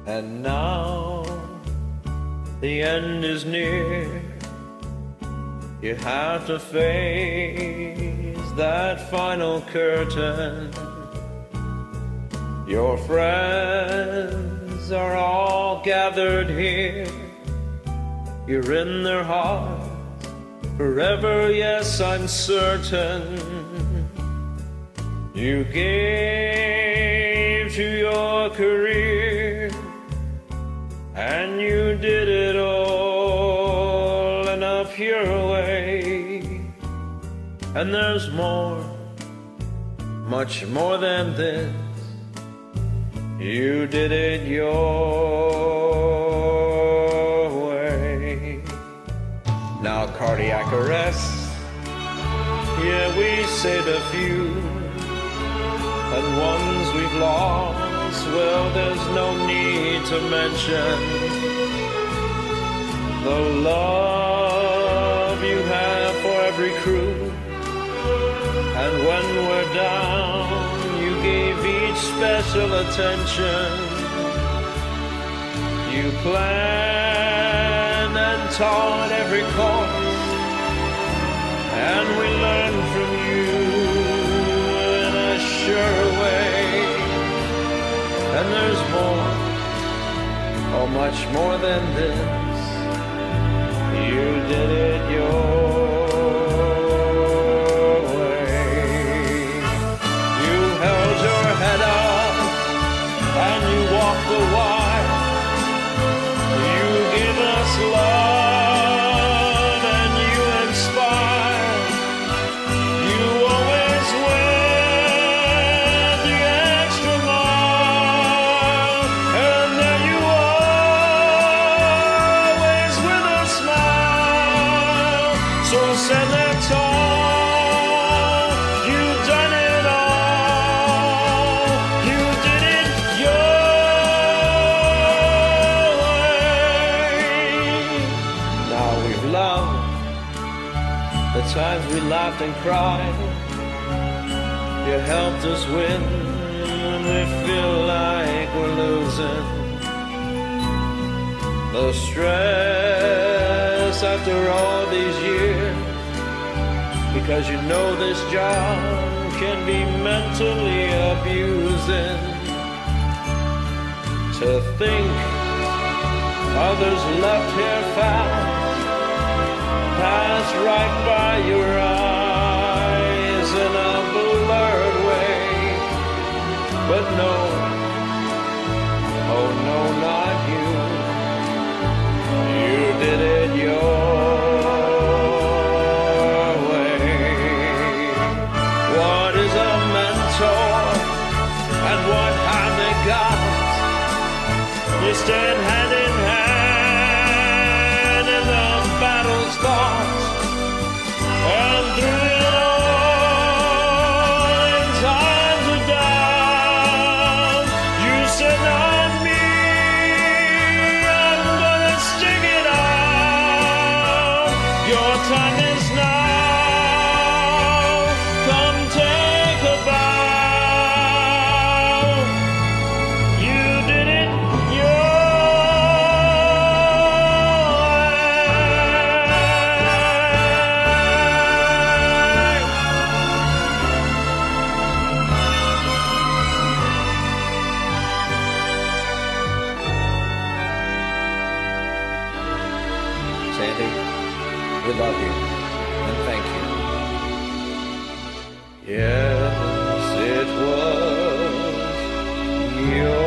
And now the end is near. You have to face that final curtain. Your friends are all gathered here. You're in their hearts forever, yes, I'm certain. You gave to your career, and you did it all in a pure way. And there's more, much more than this. You did it your way. Now cardiac arrest, yeah, we saved a few, and ones we've lost, well, there's no need to mention the love you have for every crew. And when we're down, you gave each special attention. You planned and taught every course, and we learned from you in a sure way. And there's more, oh, much more than this. You did it your way. You held your head up and you walked the wire. You gave us love and you inspired. You always went the extra mile, and there you always with a smile. So send that tall, you've done it all. You did it your way. Now we've loved the times we laughed and cried. You helped us win when we feel like we're losing. The stress after all these years, because you know this job can be mentally abusing. To think others left here fast, passed right by your eyes in a blurred way. But no, oh no, not you. You did it your way. What is a mentor and what have they got? You stand hand in hand in the battle's fought, and through it all, in times of doubt, you said, not me, I'm gonna stick it out. Your time is now, come take a bow. You did it your Sandy, we love you and thank you. Yes, it was your